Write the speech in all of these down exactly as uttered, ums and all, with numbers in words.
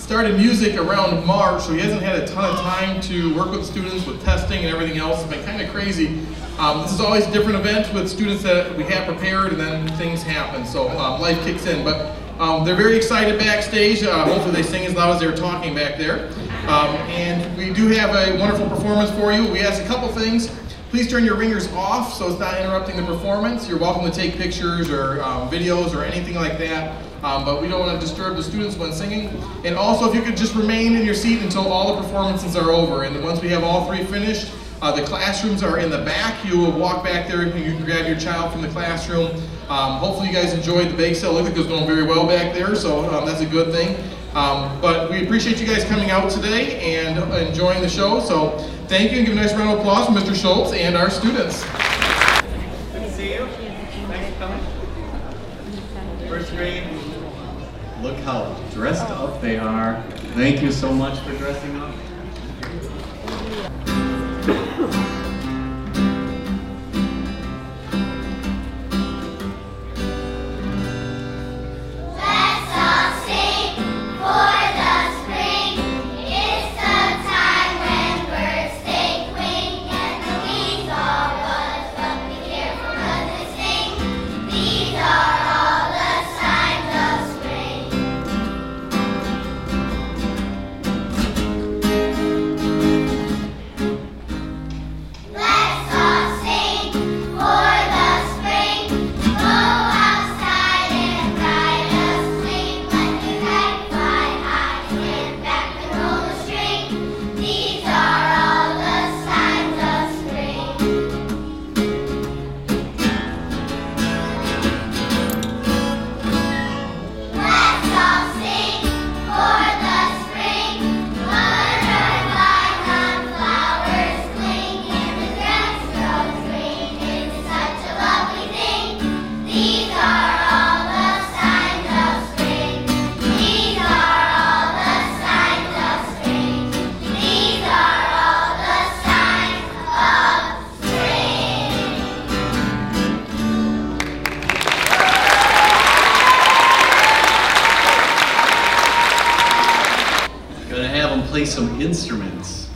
started music around March, so he hasn't had a ton of time to work with students with testing and everything else. It's been kind of crazy. Um, this is always a different event with students that we have prepared, and then things happen, so um, life kicks in. But um, they're very excited backstage. Uh, hopefully they sing as loud as they were talking back there. Um, and we do have a wonderful performance for you. We ask a couple things. Please turn your ringers off so it's not interrupting the performance. You're welcome to take pictures or um, videos or anything like that, um, but we don't want to disturb the students when singing. And also, if you could just remain in your seat until all the performances are over. And once we have all three finished, uh, the classrooms are in the back. You will walk back there and you can grab your child from the classroom. Um, hopefully you guys enjoyed the bake sale. It looked like it was going very well back there, so um, that's a good thing. Um, but we appreciate you guys coming out today and enjoying the show. So thank you, and give a nice round of applause for Mister Schultz and our students. Good to see you. Thanks for coming. First grade. Look how dressed up they are. Thank you so much for dressing up. Play some instruments.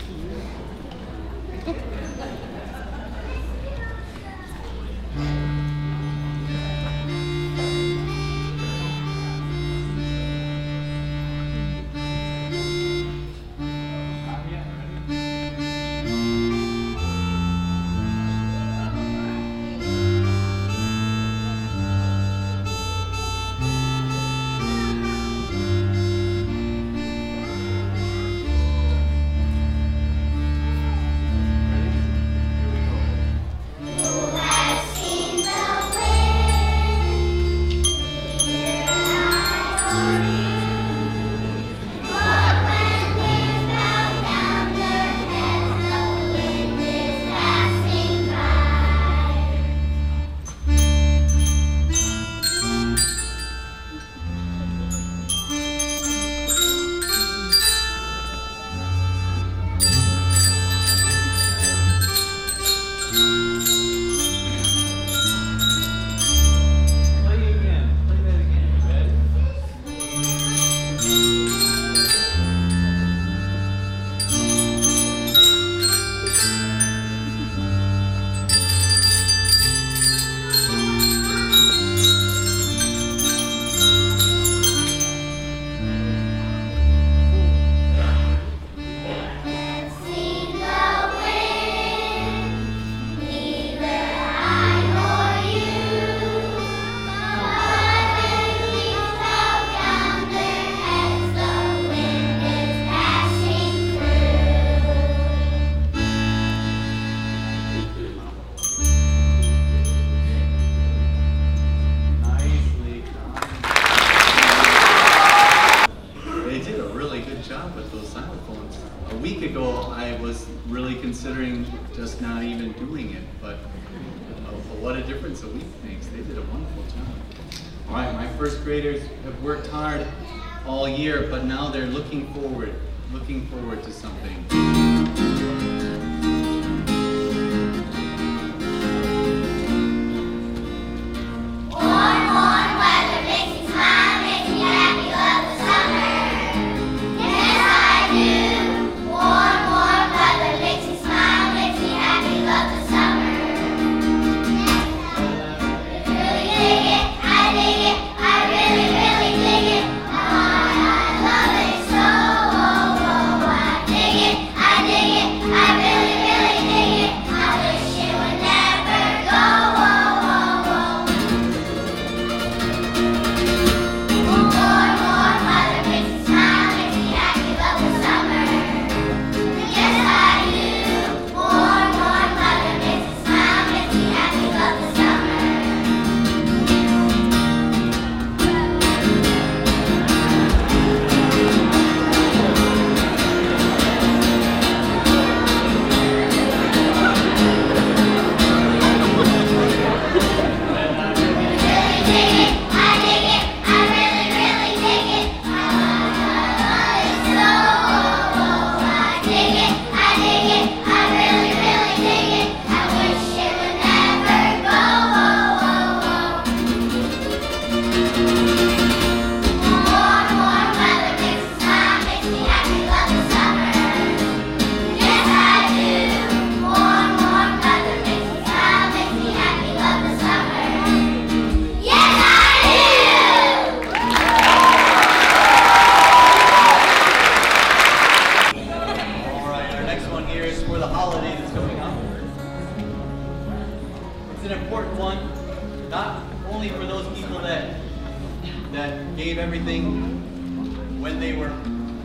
A week ago, I was really considering just not even doing it, but uh, what a difference a week makes. They did a wonderful job. All right, my first graders have worked hard all year, but now they're looking forward, looking forward to something. Warm, warm weather makes me smile, makes me happy, love the summer.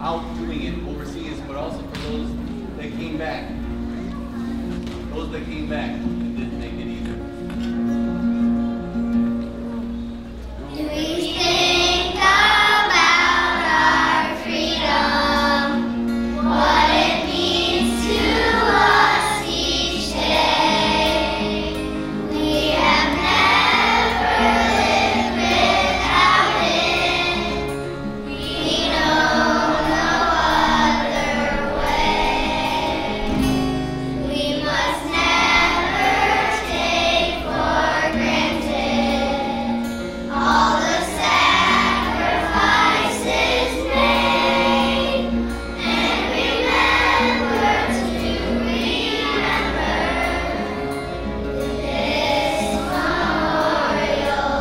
out doing it, overseeing it, but also for those that came back. Those that came back and didn't make it either. Do we think about our freedom? What it means to us each day? We have never lived without it. We know no other way. We must never take for granted all the sacrifices made, and remember to remember this Memorial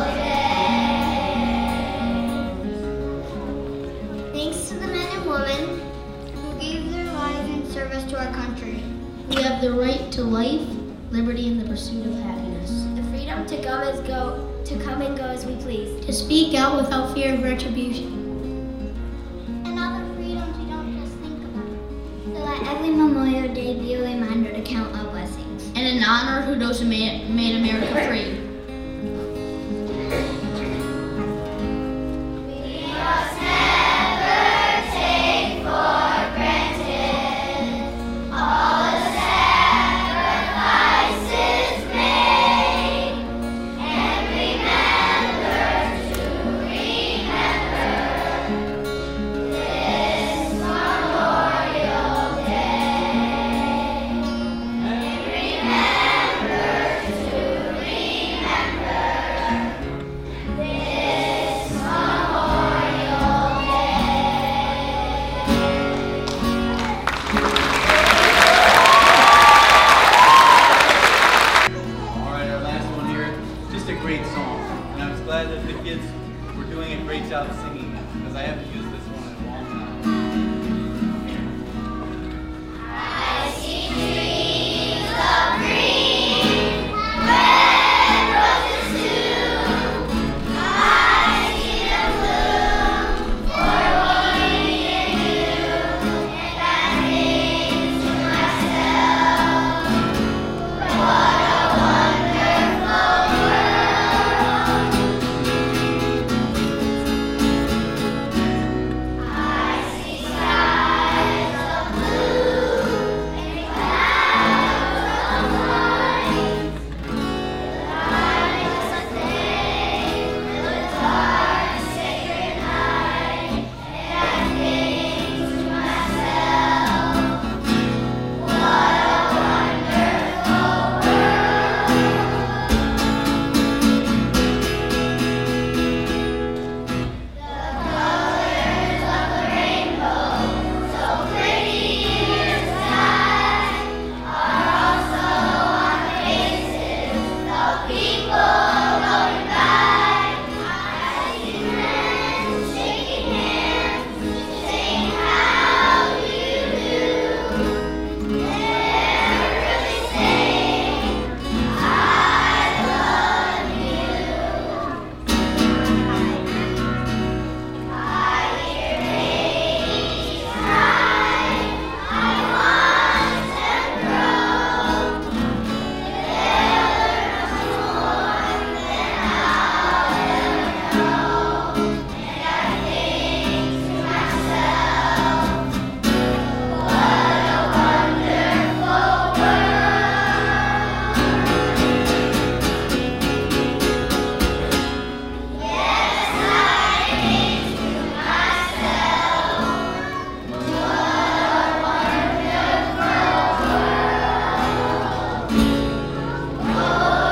Day. Thanks to the men and women who gave their lives in service to our country. We have the right to life, liberty, and the pursuit of happiness. The freedom to come as go to come and go as we please. To speak out without fear of retribution. And other freedoms we don't just think about. So let every Memorial Day be a reminder to count our blessings. And an honor who those who made, made America free. We must never take for granted all the sacrifices made, and remember to remember this Memorial Day. And remember to remember this Memorial All right, our last one here. Just a great song. And I was glad that the kids were doing a great job singing it, because I haven't used this one in a long time. I see trees of green, red roses too. I see them bloom for me and you, and I think to myself, what a wonderful world. I see skies of blue and clouds of white. Light of day, the dark sacred night, and I think to myself, what a wonderful world. The colors of the rainbow, so pretty in the sky, are also on the faces of people going by. I see friends shaking hands, saying how do you do. They're really saying, I love you. I hear babies cry, I watch them grow. They'll learn much more than I'll ever know. And I think to myself, what a wonderful world. Yes, I think to myself, what a wonderful world. Oh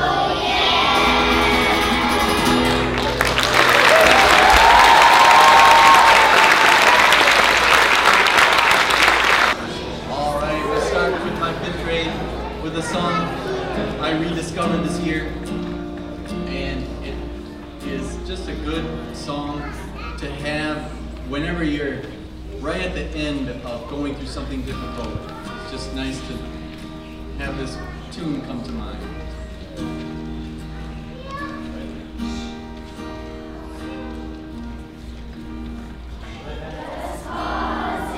All right, we'll start with my fifth grade with a song I rediscovered this year. And it is just a good song to have whenever you're right at the end of going through something difficult. It's just nice to have this tune come to mind. Pause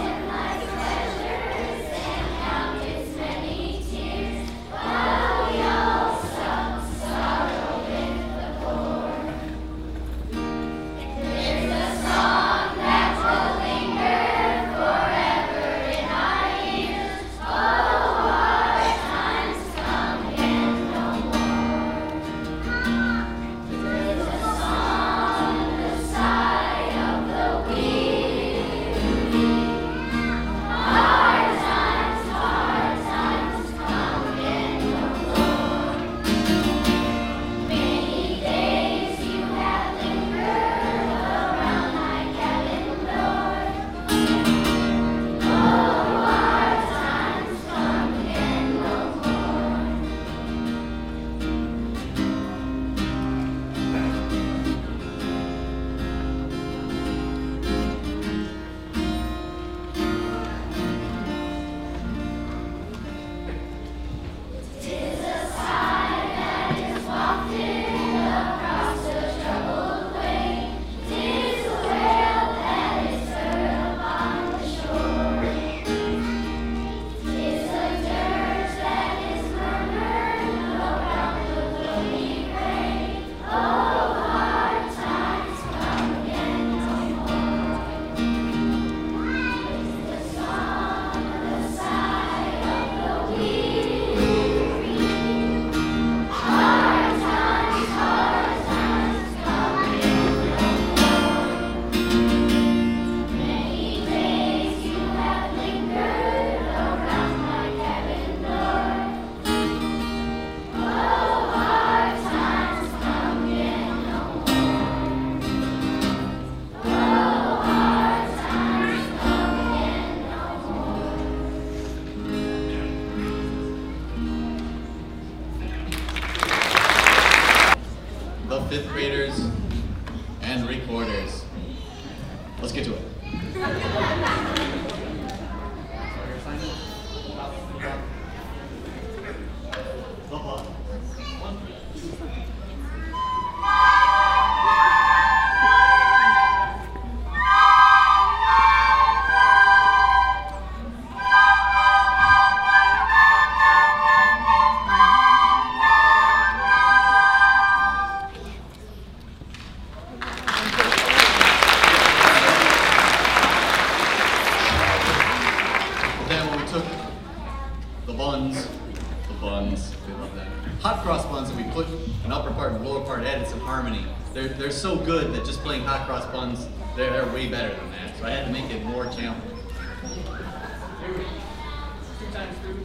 buns, the buns, they love that. Hot cross buns that we put an upper part and lower part, added some harmony. They're, they're so good that just playing hot cross buns, they're, they're way better than that. So I had to make it more challenging. Two times through.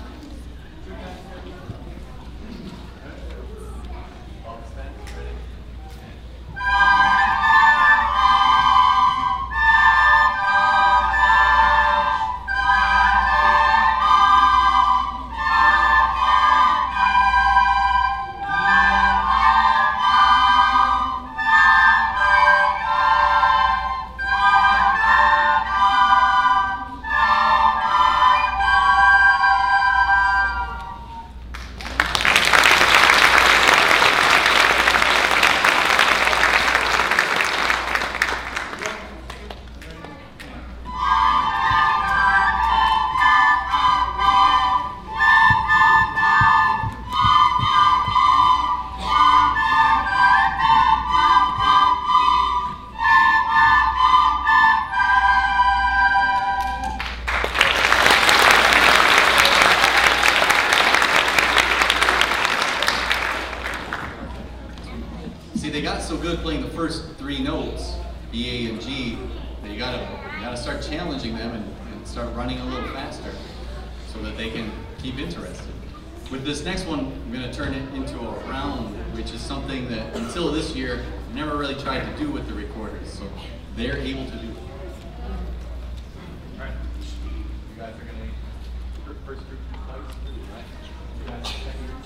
See, they got so good playing the first three notes, B, A, and G, that you gotta, you gotta start challenging them and, and start running a little faster so that they can keep interested. With this next one, I'm gonna turn it into a round, which is something that until this year, I never really tried to do with the recorders, so they're able to do it. All right, you guys are gonna, first group twice, right? You guys, second group.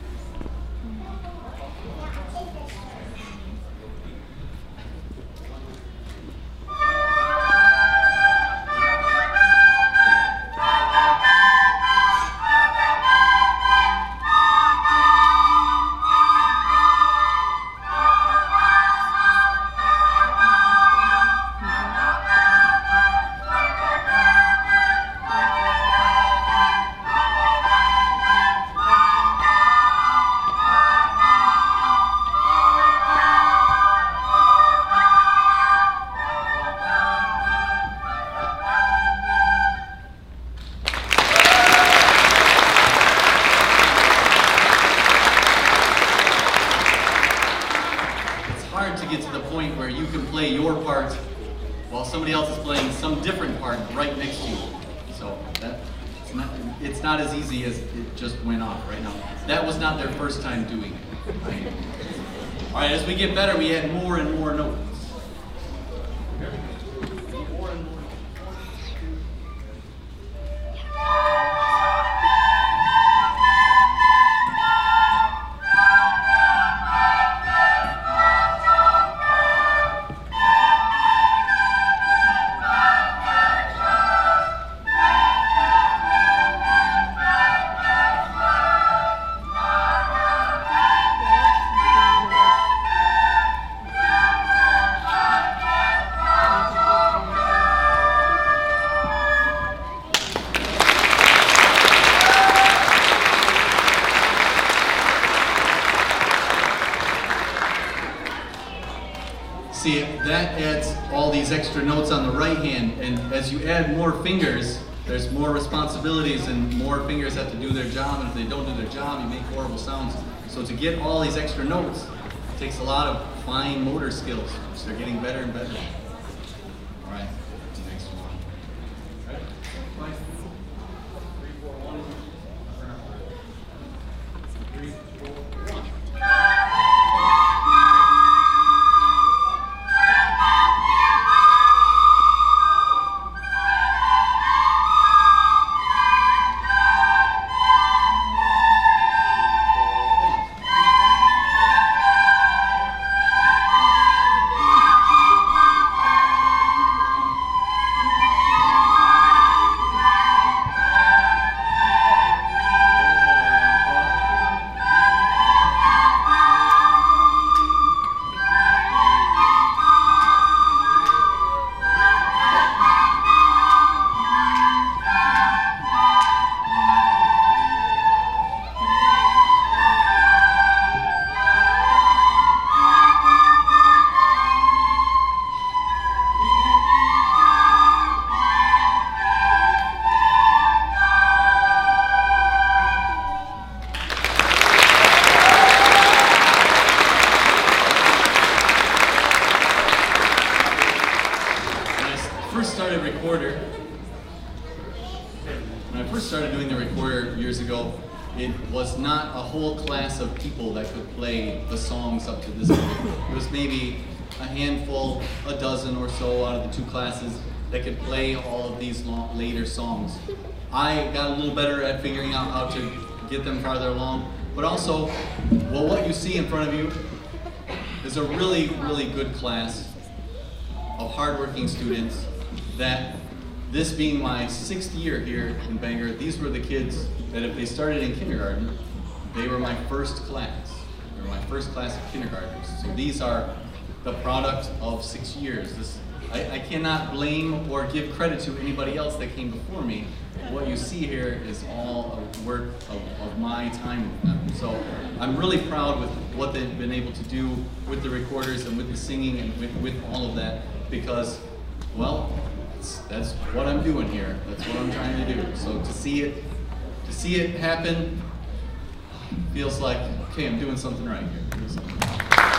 Get to the point where you can play your part while somebody else is playing some different part right next to you. So that it's not, it's not as easy as it just went off right now. That was not their first time doing it. Right? All right, as we get better, we add more and more notes. More and more. See, that adds all these extra notes on the right hand, and as you add more fingers, there's more responsibilities and more fingers have to do their job, and if they don't do their job, you make horrible sounds. So to get all these extra notes, it takes a lot of fine motor skills, which they're getting better and better. All right, next one. Ready? Five, three, four, one. Three, four, one. first started doing the recorder years ago, it was not a whole class of people that could play the songs up to this point. It was maybe a handful, a dozen or so out of the two classes that could play all of these long, later songs. I got a little better at figuring out how to get them farther along, but also, well, what you see in front of you is a really, really good class of hardworking students that, this being my sixth year here in Bangor, these were the kids that if they started in kindergarten, they were my first class. They were my first class of kindergartners. So these are the product of six years. This, I, I cannot blame or give credit to anybody else that came before me. What you see here is all a work of, of my time with them. So I'm really proud with what they've been able to do with the recorders and with the singing and with, with all of that, because, well, that's what I'm doing here. That's what I'm trying to do. So to see it, to see it happen, feels like, okay, I'm doing something right here. Doing something right.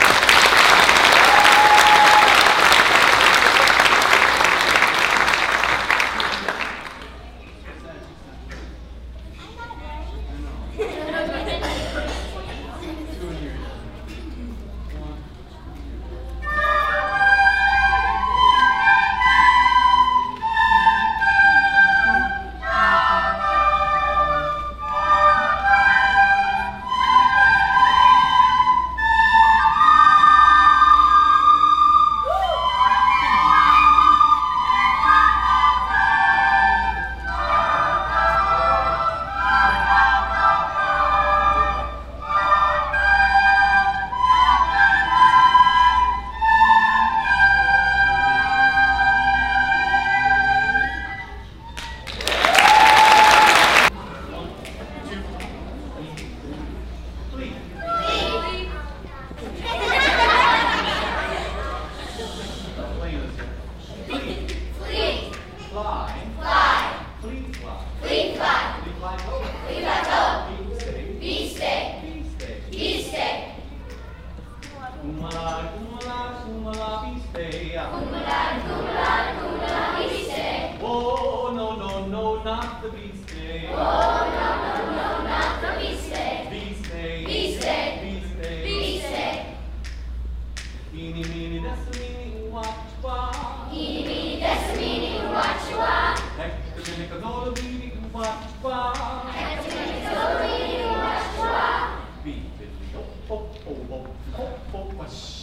Oh, no, no, no, not the beast day. Oh, no, no, no, not the beast day. Beast day. Beast day. Beast day. Beast day. Eeny, meeny, dessa, meeny, watch, eeny, meeny, dessa, meeny, watch, watch. Hector, minnica, gola, meeny, watch, watch. Hector, minnica, gola, meeny, watch, watch. Beat it, ho, ho, ho, ho, ho, ho, ho, shh.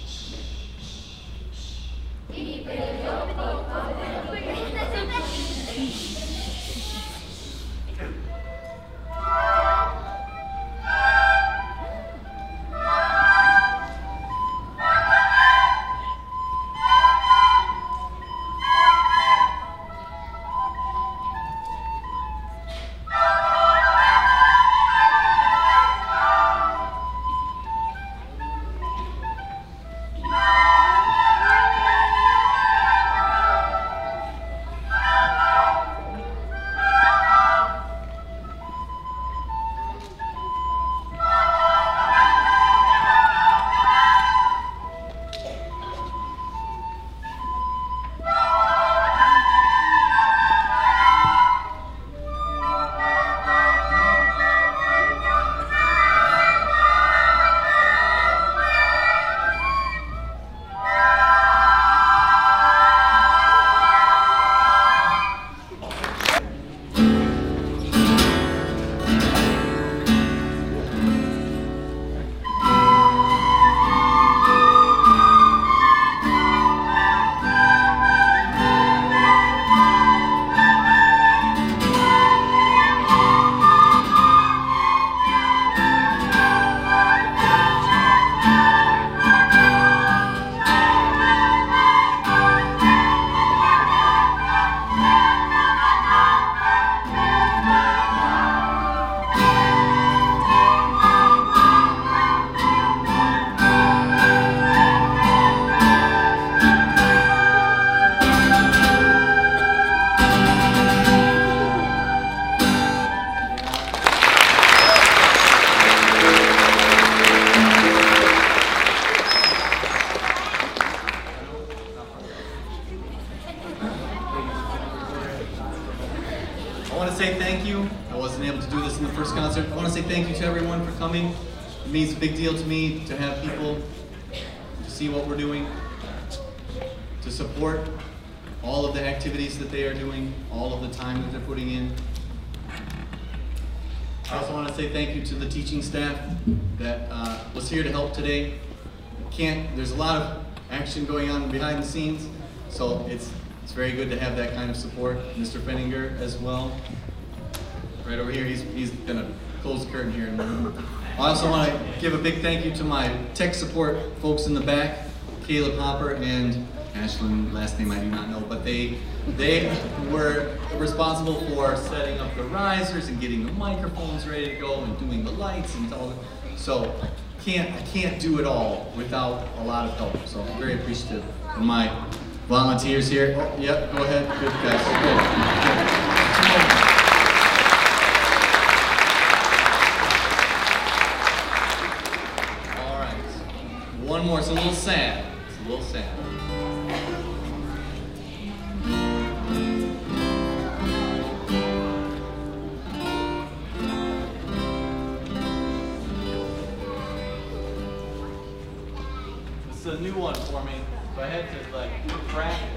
Beep, beep, ho, ho, ho, ho, ho. I want to say thank you. I wasn't able to do this in the first concert. I want to say thank you to everyone for coming. It means a big deal to me to have people to see what we're doing, to support all of the activities that they are doing, all of the time that they're putting in. I also want to say thank you to the teaching staff that uh, was here to help today. Can't, there's a lot of action going on behind the scenes, so it's it's very good to have that kind of support. Mister Fenninger as well, right over here. He's he's gonna close the curtain here in a moment. I also want to give a big thank you to my tech support folks in the back, Caleb Hopper and Ashlyn, last name I do not know, but they they were responsible for setting up the risers and getting the microphones ready to go and doing the lights and all that. So can't I can't do it all without a lot of help. So I'm very appreciative of my volunteers here. Oh, yep, go ahead. Good guys. Good. All right. One more. It's a little sad. It's a little sad. This is a new one for me, so I had to like practice.